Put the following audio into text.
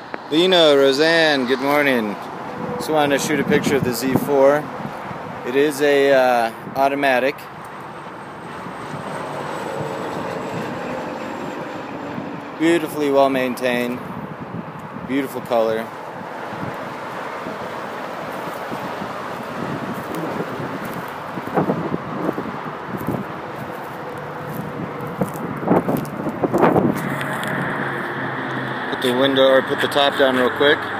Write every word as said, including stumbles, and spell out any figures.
Lena, Roseanne, good morning. Just wanted to shoot a picture of the Z four. It is a uh, automatic. Beautifully well maintained. Beautiful color. Put the window or put the top down real quick.